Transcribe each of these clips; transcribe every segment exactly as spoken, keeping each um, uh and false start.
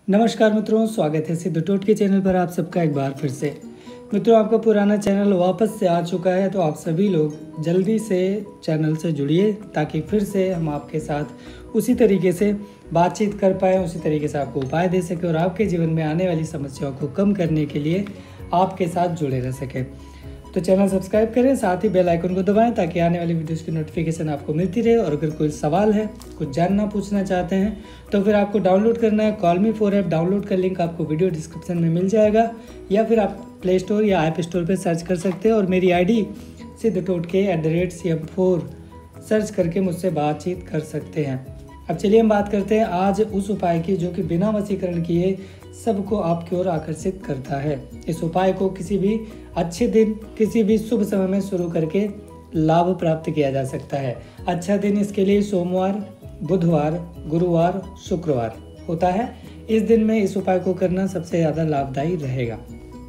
नमस्कार मित्रों, स्वागत है सिद्धू टोटके चैनल पर आप सबका एक बार फिर से। मित्रों, आपका पुराना चैनल वापस से आ चुका है, तो आप सभी लोग जल्दी से चैनल से जुड़िए ताकि फिर से हम आपके साथ उसी तरीके से बातचीत कर पाएँ, उसी तरीके से आपको उपाय दे सकें और आपके जीवन में आने वाली समस्याओं को कम करने के लिए आपके साथ जुड़े रह सकें। तो चैनल सब्सक्राइब करें, साथ ही बेल आइकन को दबाएं ताकि आने वाली वीडियोस की नोटिफिकेशन आपको मिलती रहे। और अगर कोई सवाल है, कुछ जानना पूछना चाहते हैं, तो फिर आपको डाउनलोड करना है call me four app. Download का लिंक आपको वीडियो डिस्क्रिप्शन में मिल जाएगा, या फिर आप प्ले स्टोर या ऐप स्टोर पर सर्च कर सकते हैं और मेरी I D Sidhu Totke at the rate C M four search करके मुझसे बातचीत कर सकते हैं। अब चलिए हम बात करते हैं आज उस उपाय की जो कि बिना वशीकरण किए सबको आपकी ओर आकर्षित करता है। इस उपाय को किसी भी अच्छे दिन, किसी भी शुभ समय में शुरू करके लाभ प्राप्त किया जा सकता है। अच्छा दिन इसके लिए सोमवार, बुधवार, गुरुवार, शुक्रवार होता है। इस दिन में इस उपाय को करना सबसे ज़्यादा लाभदायी रहेगा।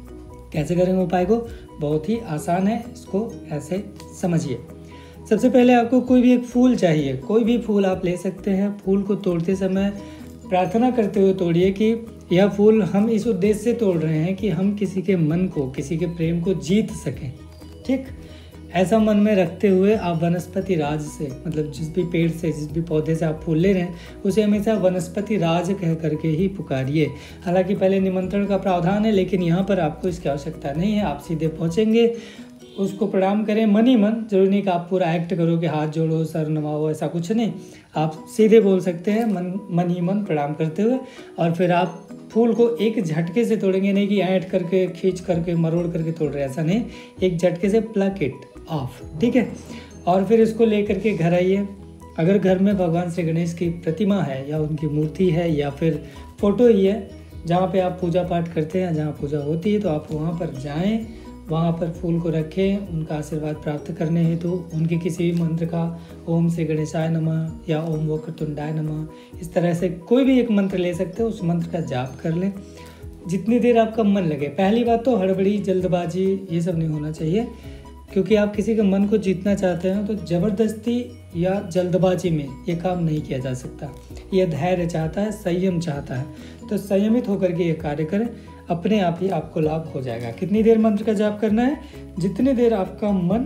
कैसे करेंगे उपाय को? बहुत ही आसान है, इसको ऐसे समझिए। सबसे पहले आपको कोई भी एक फूल चाहिए, कोई भी फूल आप ले सकते हैं। फूल को तोड़ते समय प्रार्थना करते हुए तोड़िए कि यह फूल हम इस उद्देश्य से तोड़ रहे हैं कि हम किसी के मन को, किसी के प्रेम को जीत सकें। ठीक, ऐसा मन में रखते हुए आप वनस्पति राज से, मतलब जिस भी पेड़ से, जिस भी पौधे से आप फूल ले रहे हैं, उसे हमेशा वनस्पति राज कह करके ही पुकारिए। हालांकि पहले निमंत्रण का प्रावधान है, लेकिन यहाँ पर आपको इसकी आवश्यकता नहीं है। आप सीधे पहुँचेंगे, उसको प्रणाम करें मन ही मन। जरूरी नहीं कि आप पूरा एक्ट करो कि हाथ जोड़ो, सर नवाओ, ऐसा कुछ नहीं। आप सीधे बोल सकते हैं मन मन ही मन प्रणाम करते हुए, और फिर आप फूल को एक झटके से तोड़ेंगे, नहीं कि ऐंठ करके, खींच करके, मरोड़ करके तोड़ रहे हैं, ऐसा नहीं। एक झटके से प्लक इट ऑफ, ठीक है। और फिर इसको ले करके घर आइए। अगर घर में भगवान श्री गणेश की प्रतिमा है या उनकी मूर्ति है या फिर फोटो ही है जहाँ पे आप पूजा पाठ करते हैं, जहाँ पूजा होती है, तो आप वहाँ पर जाएं, वहाँ पर फूल को रखें। उनका आशीर्वाद प्राप्त करने हेतु तो उनके किसी भी मंत्र का, ओम श्री गणेशाय नमः या ओम वक्रतुंडाय नमः, इस तरह से कोई भी एक मंत्र ले सकते हो, उस मंत्र का जाप कर लें जितनी देर आपका मन लगे। पहली बात तो हड़बड़ी, जल्दबाजी ये सब नहीं होना चाहिए, क्योंकि आप किसी के मन को जीतना चाहते हैं तो ज़बरदस्ती या जल्दबाजी में ये काम नहीं किया जा सकता। यह धैर्य चाहता है, संयम चाहता है, तो संयमित होकर के ये कार्य करें, अपने आप ही आपको लाभ हो जाएगा। कितनी देर मंत्र का जाप करना है? जितनी देर आपका मन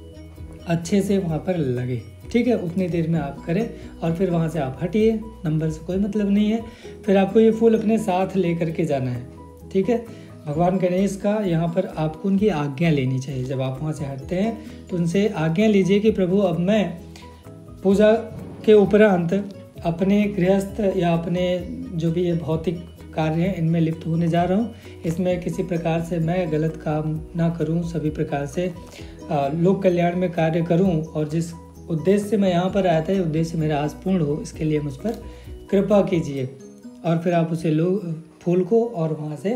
अच्छे से वहाँ पर लगे, ठीक है, उतनी देर में आप करें। और फिर वहाँ से आप हटिए, नंबर से कोई मतलब नहीं है। फिर आपको ये फूल अपने साथ ले करके जाना है, ठीक है। भगवान गणेश का यहाँ पर आपको उनकी आज्ञा लेनी चाहिए। जब आप वहाँ से हटते हैं तो उनसे आज्ञा लीजिए कि प्रभु, अब मैं पूजा के उपरांत अपने गृहस्थ या अपने जो भी ये भौतिक कार्य हैं इनमें लिप्त होने जा रहा हूँ। इसमें किसी प्रकार से मैं गलत काम ना करूँ, सभी प्रकार से लोक कल्याण में कार्य करूँ, और जिस उद्देश्य से मैं यहाँ पर आया था, उद्देश्य मेरा आज पूर्ण हो, इसके लिए मुझ पर कृपा कीजिए। और फिर आप उसे लो फूल को और वहाँ से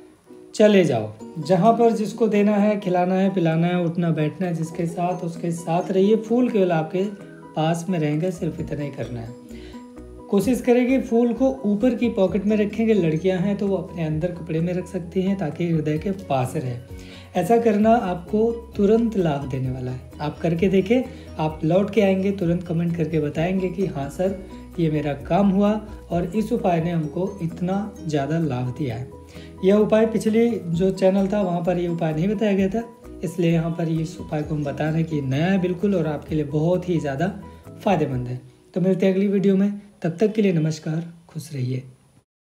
चले जाओ। जहाँ पर जिसको देना है, खिलाना है, पिलाना है, उठना बैठना है, जिसके साथ उसके साथ रहिए। फूल केवल आपके पास में रहेंगे, सिर्फ इतना ही करना है। कोशिश करेंगे फूल को ऊपर की पॉकेट में रखेंगे। लड़कियां हैं तो वो अपने अंदर कपड़े में रख सकती हैं ताकि हृदय के पास रहे। ऐसा करना आपको तुरंत लाभ देने वाला है। आप करके देखें, आप लौट के आएंगे, तुरंत कमेंट करके बताएंगे कि हाँ सर, ये मेरा काम हुआ और इस उपाय ने हमको इतना ज़्यादा लाभ दिया है। यह उपाय पिछले जो चैनल था वहाँ पर ये उपाय नहीं बताया गया था, इसलिए यहाँ पर इस उपाय को हम बता रहे हैं कि नया है बिल्कुल और आपके लिए बहुत ही ज़्यादा फायदेमंद है। तो मिलते हैं अगली वीडियो में, तब तक के लिए नमस्कार, खुश रहिए।